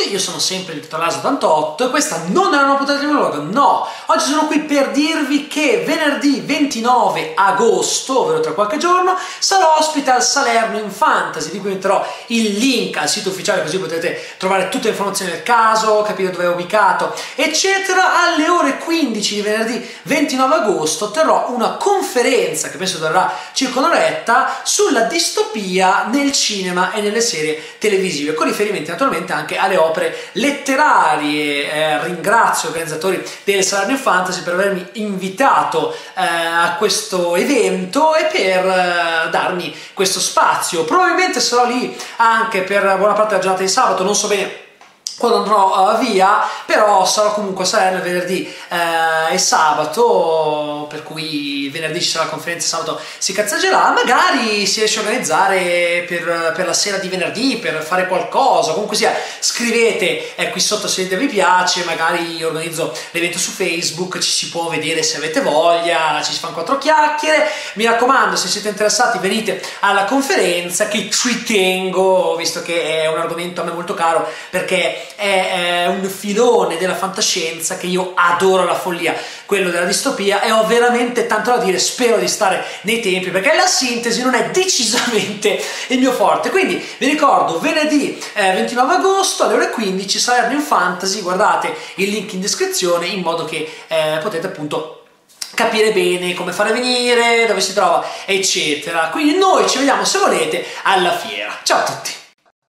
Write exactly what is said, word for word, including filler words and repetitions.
tutti, io sono sempre il Tommaso ottantotto e questa non è una puntata di monologo, no! Oggi sono qui per dirvi che venerdì ventinove agosto, ovvero tra qualche giorno, sarò ospite al Salerno in Fantasy, di cui metterò il link al sito ufficiale così potete trovare tutte le informazioni del caso, capire dove è ubicato, eccetera. Alle ore quindici di venerdì ventinove agosto terrò una conferenza che penso durerà circa un'oretta sulla distopia nel cinema e nelle serie televisive, con riferimenti naturalmente anche alle opere letterarie. Eh, ringrazio gli organizzatori del Salerno Fantasy per avermi invitato eh, a questo evento e per eh, darmi questo spazio. Probabilmente sarò lì anche per buona parte della giornata di sabato, non so bene quando andrò uh, via, però sarò comunque a Salerno venerdì uh, e sabato, per cui venerdì ci sarà la conferenza, sabato si cazzeggerà, magari si riesce a organizzare per, per la sera di venerdì, per fare qualcosa. Comunque sia, scrivete eh, qui sotto se vi piace, magari organizzo l'evento su Facebook, ci si può vedere se avete voglia, ci si fanno quattro chiacchiere. Mi raccomando, se siete interessati venite alla conferenza, che ci tengo, visto che è un argomento a me molto caro, perché è un filone della fantascienza che io adoro alla follia, quello della distopia, e ho veramente tanto da dire. Spero di stare nei tempi, perché la sintesi non è decisamente il mio forte. Quindi vi ricordo, venerdì eh, ventinove agosto alle ore quindici, Salerno in Fantasy, guardate il link in descrizione in modo che eh, potete appunto capire bene come fare venire, dove si trova, eccetera. Quindi noi ci vediamo, se volete, alla fiera. Ciao a tutti!